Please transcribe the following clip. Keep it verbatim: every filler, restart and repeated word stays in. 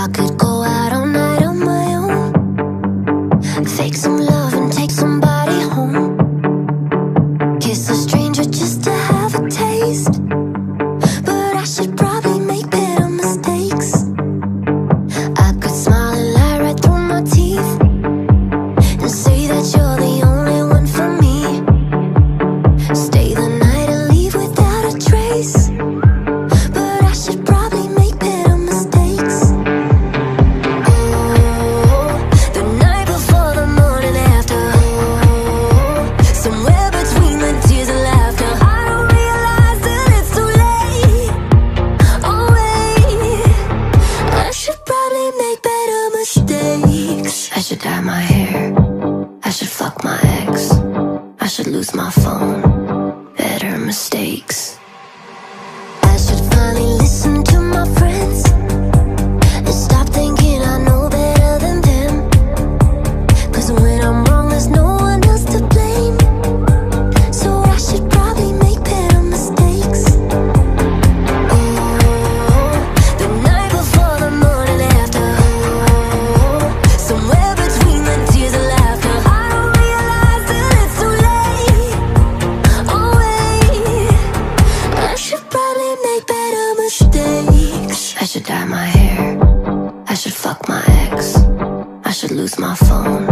I could go out all night on my own, fake some love and take somebody home, kiss a stranger just to have a taste. But I should probably make better mistakes. I could smile and lie right through my teeth and say that you're the only one for me. Stay the night and leave without a trace. But I should probably make better mistakes. Oh, the night before the morning after. Oh, somewhere between the tears and laughter. I don't realize that it's too late. Oh wait, I should probably make better mistakes. I should dye my hair, I should fuck my ex, I should lose my phone. Better mistakes. I should finally listen to my friends and stop thinking I know better than them. Cause when I'm wrong there's no one else to blame. So I should probably make better mistakes. Oh, the night before the morning after. Oh, somewhere between the tears and laughter. I don't realize that it's too late. Oh wait, I should probably make better mistakes. I should dye my hair, I should fuck my ex, I should lose my phone.